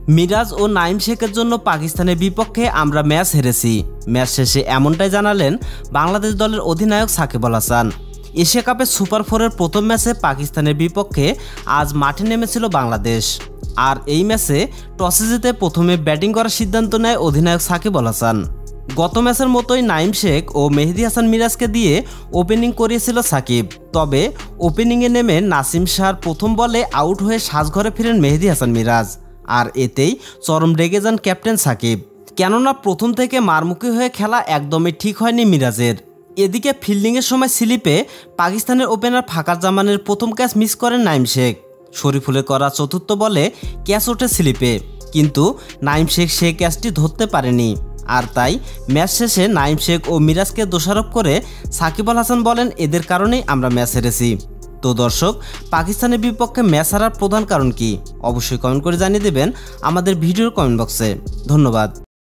মিরাজ ও নাঈম শেখের জন্য পাকিস্তানের বিপক্ষে আমরা ম্যাচ হেরেছি। ম্যাচ শেষে এমনটাই জানালেন বাংলাদেশ দলের অধিনায়ক সাকিব আল হাসান। এশিয়া কাপের সুপার 4-এর প্রথম ম্যাচে পাকিস্তানের বিপক্ষে আজ মাঠে নেমেছিল বাংলাদেশ। আর এই ম্যাচে টসে জিতে প্রথমে ব্যাটিং করার সিদ্ধান্ত নেয় অধিনায়ক সাকিব আল হাসান। গত ম্যাচের মতোই নাঈম শেখ ও মেহেদী হাসান মিরাজকে দিয়ে ওপেনিং করিয়েছিল সাকিব। তবে ওপেনিংয়ে নেমে নাসিম শাহর প্রথম বলে আউট হয়ে সাজঘরে ফিরেন মেহেদী হাসান মিরাজ। আর এতেই চরম রেগে যান ক্যাপ্টেন সাকিব, কেননা প্রথম থেকে মারমুখী হয়ে খেলা একদমই ঠিক হয়নি মিরাজের। এদিকে ফিল্ডিংয়ের সময় স্লিপে পাকিস্তানের ওপেনার ফাকার জামানের প্রথম ক্যাচ মিস করেন নাঈম শেখ। শরীফুলের করা চতুর্থ বলে ক্যাচ ওঠে স্লিপে, কিন্তু নাঈম শেখ সে ক্যাচটি ধরতে পারেনি। আর তাই ম্যাচ শেষে নাঈম শেখ ও মিরাজকে দোষারোপ করে সাকিব আল হাসান বলেন, এদের কারণেই আমরা ম্যাচ হেরেছি। তো দর্শক, পাকিস্তানের বিপক্ষে ম্যাচ হারার প্রধান কারণ কি? অবশ্যই কমেন্ট করে জানিয়ে দেবেন আমাদের ভিডিওর কমেন্ট বক্সে। ধন্যবাদ।